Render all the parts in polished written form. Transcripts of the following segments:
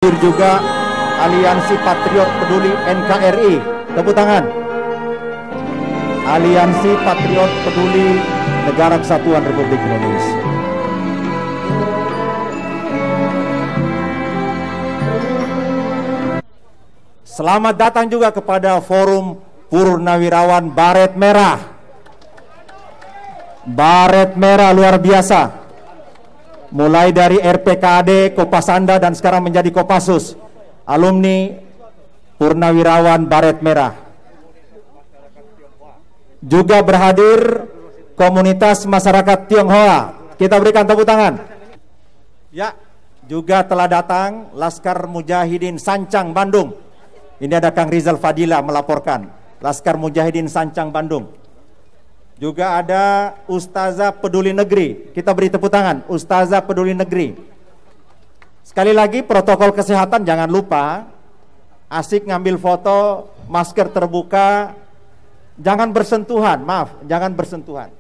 hadir juga Aliansi Patriot Peduli NKRI. Tepuk tangan. Aliansi Patriot Peduli Negara Kesatuan Republik Indonesia. Selamat datang juga kepada Forum Purnawirawan Baret Merah. Baret Merah luar biasa. Mulai dari RPKAD, Kopasanda, dan sekarang menjadi Kopassus. Alumni Purnawirawan Baret Merah. Juga berhadir komunitas masyarakat Tionghoa. Kita berikan tepuk tangan. Ya, juga telah datang Laskar Mujahidin Sancang Bandung. Ini ada Kang Rizal Fadila melaporkan. Laskar Mujahidin Sancang Bandung. Juga ada Ustazah Peduli Negeri. Kita beri tepuk tangan, Ustazah Peduli Negeri. Sekali lagi protokol kesehatan jangan lupa. Asik ngambil foto, masker terbuka, jangan bersentuhan, maaf, jangan bersentuhan.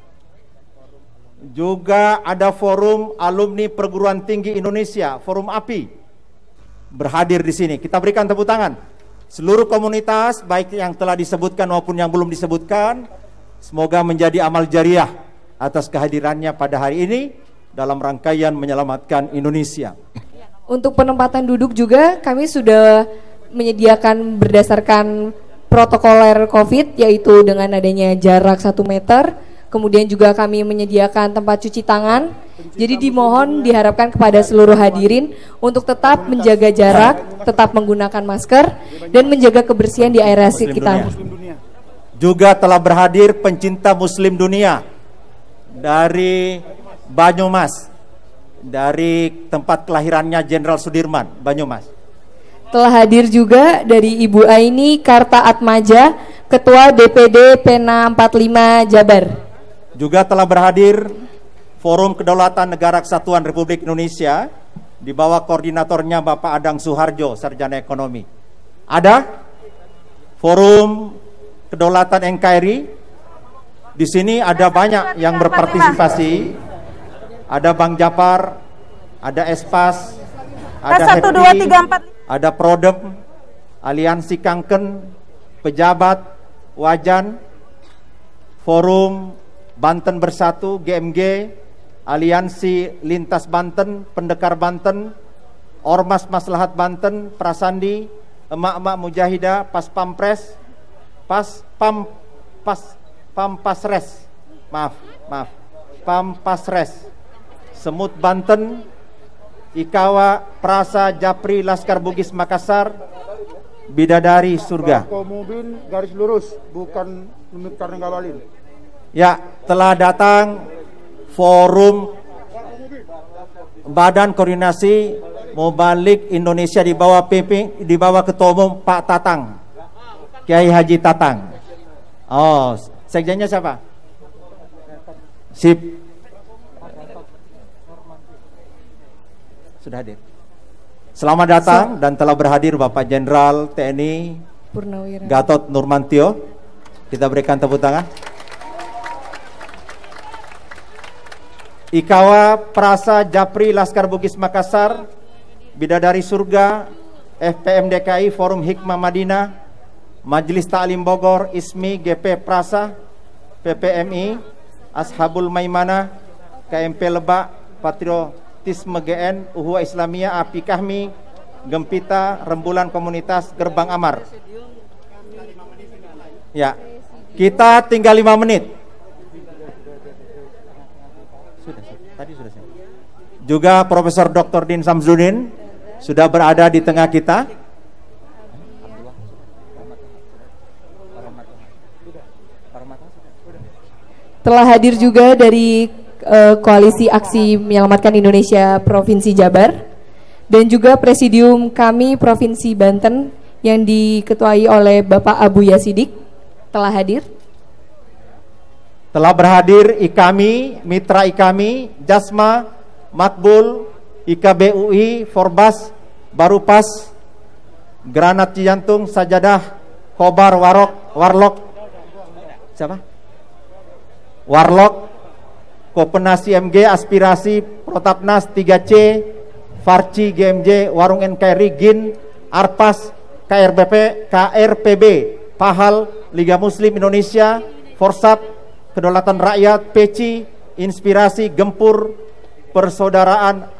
Juga ada Forum Alumni Perguruan Tinggi Indonesia, Forum API, berhadir di sini. Kita berikan tepuk tangan. Seluruh komunitas, baik yang telah disebutkan maupun yang belum disebutkan, semoga menjadi amal jariah atas kehadirannya pada hari ini dalam rangkaian menyelamatkan Indonesia. Untuk penempatan duduk juga kami sudah menyediakan berdasarkan protokoler COVID, yaitu dengan adanya jarak 1 meter. Kemudian juga kami menyediakan tempat cuci tangan. Jadi dimohon diharapkan kepada seluruh hadirin untuk tetap menjaga jarak, tetap menggunakan masker, dan menjaga kebersihan di area sekitar. Juga telah berhadir pencinta Muslim dunia dari Banyumas, dari tempat kelahirannya Jenderal Sudirman, Banyumas. Telah hadir juga dari Ibu Aini Karta Atmaja, Ketua DPD Pena 45 Jabar. Juga telah berhadir Forum Kedaulatan Negara Kesatuan Republik Indonesia di bawah koordinatornya Bapak Adang Suharjo, Sarjana Ekonomi. Ada Forum Kedaulatan NKRI. Di sini ada banyak yang berpartisipasi. Ada Bang Japar, ada Espas, ada Happy, ada Prodem, Aliansi Kanken, Pejabat, Wajan, Forum Banten Bersatu, GMG, Aliansi Lintas Banten, Pendekar Banten, Ormas Maslahat Banten, Prasandi, Emak-emak Mujahidah, Pas Pampres, Pampasres, Pampasres, Semut Banten, Ikawa Prasa Japri Laskar Bugis Makassar, Bidadari Surga. Komubin garis lurus, bukan limit karena ngawalin. Ya, telah datang Forum Badan Koordinasi Mubalik Indonesia di bawah PP, di bawah Ketua Umum Pak Tatang, Kiai Haji Tatang. Oh, sekjennya siapa? Sip. Sudah hadir. Selamat datang dan telah berhadir Bapak Jenderal TNI Purnawirawan Gatot Nurmantio. Kita berikan tepuk tangan. Ikawa Prasa Japri Laskar Bugis Makassar, Bidadari Surga, FPM DKI Forum Hikmah Madinah, Majelis Ta'lim Bogor, ISMI, GP Prasa, PPMI, Ashabul Maimanah, KMP Lebak, Patriotisme GN, Uhuwa Islamiyah, API Kahmi, Gempita, Rembulan Komunitas, Gerbang Amar. Ya, kita tinggal 5 menit. Tadi sudah. Juga Profesor Dr. Din Samsudin sudah berada di tengah kita. telah hadir juga dari Koalisi Aksi Menyelamatkan Indonesia Provinsi Jabar, dan juga Presidium kami Provinsi Banten yang diketuai oleh Bapak Abu Yasidik telah hadir. Telah berhadir IKAMI, Mitra IKAMI, Jasma, Makbul, IKBUI, Forbas, Barupas, Granat Cijantung, Sajadah, Kobar, Warlock, siapa? Warlock, Kopenasi MG, Aspirasi, Protapnas, 3C, Farci, GMJ, Warung NKRI, GIN, Arpas, KRPB, Pahal, Liga Muslim Indonesia, Forsat, Kedaulatan Rakyat, Peci, Inspirasi, Gempur, Persaudaraan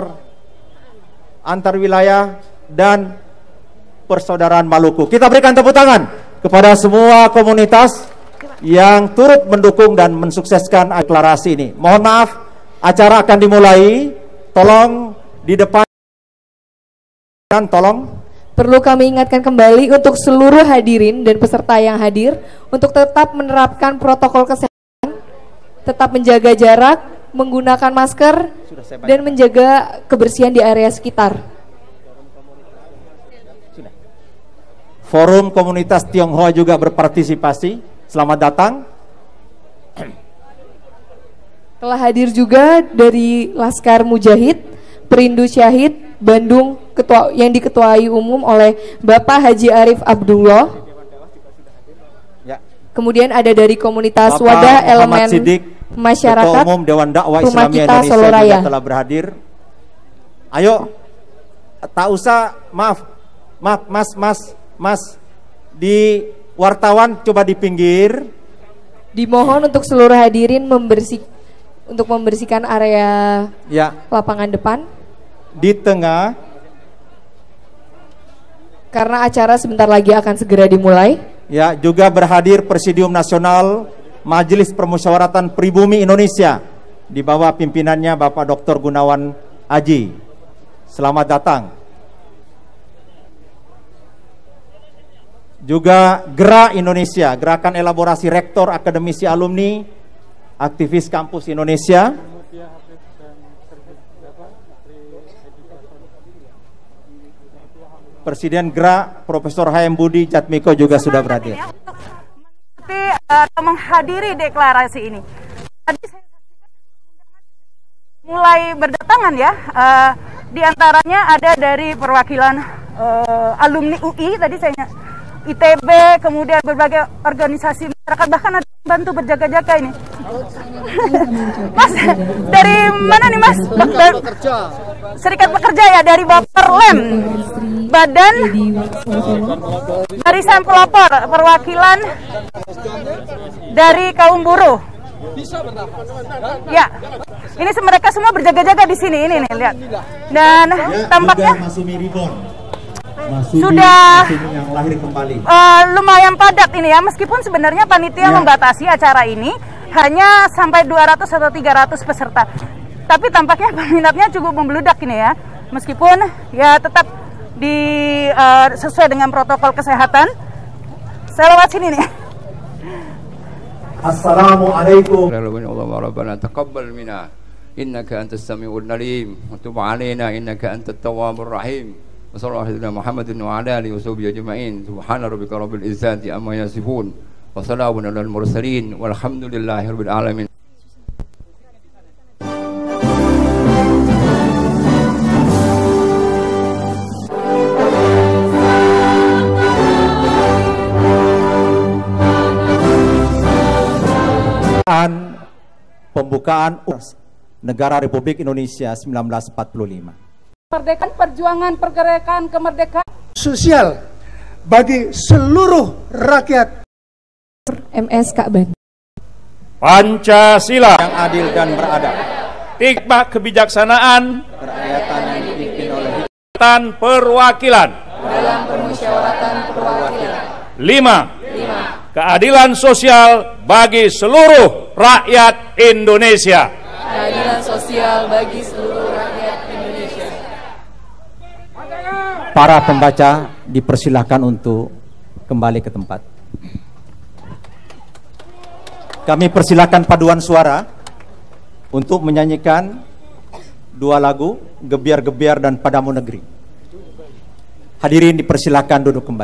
antar wilayah, dan Persaudaraan Maluku. Kita berikan tepuk tangan kepada semua komunitas yang turut mendukung dan mensukseskan deklarasi ini. Mohon maaf, acara akan dimulai. Tolong di depan, tolong. Perlu kami ingatkan kembali untuk seluruh hadirin dan peserta yang hadir untuk tetap menerapkan protokol kesehatan, tetap menjaga jarak, menggunakan masker, dan menjaga kebersihan di area sekitar. Forum Komunitas Tionghoa juga berpartisipasi. Selamat datang. Telah hadir juga dari Laskar Mujahid, Perindu Syahid, Bandung, yang diketuai umum oleh Bapak Haji Arif Abdullah. Ya. Kemudian ada dari komunitas Bapak Wadah Muhammad Elemen Siddiq, Masyarakat Ketua Umum Dewan Dakwah Rumah Islamiyah Kita Indonesia Soloraya juga telah berhadir. Ayo, tak usah, maaf, mas, di wartawan coba di pinggir. Dimohon untuk seluruh hadirin membersihkan area lapangan depan. Di tengah. Karena acara sebentar lagi akan segera dimulai. Ya, juga berhadir Presidium Nasional Majelis Permusyawaratan Pribumi Indonesia di bawah pimpinannya Bapak Dr. Gunawan Aji. Selamat datang. Juga GERA Indonesia, Gerakan Elaborasi Rektor Akademisi Alumni Aktivis Kampus Indonesia. Presiden GERA Profesor H.M. Budi Jatmiko juga sudah berhadir. Atau menghadiri deklarasi ini. Tadi saya mulai berdatangan ya, di antaranya ada dari perwakilan alumni UI, tadi saya ITB, kemudian berbagai organisasi masyarakat, bahkan ada yang bantu berjaga-jaga ini. Mas, dari mana nih Mas? Serikat Pekerja ya, dari Baperlem, Badan Barisan Pelopor, perwakilan dari kaum buruh. Ya, ini mereka semua berjaga-jaga di sini, ini nih lihat. Dan tampaknya sudah yang lahir kembali. Lumayan padat ini ya, meskipun sebenarnya panitia membatasi acara ini hanya sampai 200 atau 300 peserta. Tapi tampaknya peminatnya cukup membludak ini ya, meskipun ya tetap sesuai dengan protokol kesehatan. Saya lewat sini nih. Assalamualaikum. Allahumma rabbana taqabbal minna innaka antas samiul alim wa tub alaina innaka antat tawwabur rahim. Wa sallallahu alaihi Muhammadin wa ala alihi washabihi ajma'in. Subhana rabbika rabbil izzati amma yasifun wa salamun alal mursalin walhamdulillahi rabbil alamin. Pembukaan Negara Republik Indonesia 1945. Kemerdekaan, perjuangan pergerakan kemerdekaan Sosial bagi seluruh rakyat. MS Ka'ban. Pancasila yang adil dan beradab. Hikmah kebijaksanaan Kerakyatan yang dipimpin oleh perwakilan. Dalam permusyawaratan perwakilan. 5. Keadilan sosial bagi seluruh rakyat Indonesia. Keadilan sosial bagi seluruh rakyat Indonesia. Para pembaca dipersilahkan untuk kembali ke tempat. Kami persilahkan paduan suara untuk menyanyikan dua lagu, Gebiar-Gebiar dan Padamu Negeri. Hadirin dipersilahkan duduk kembali.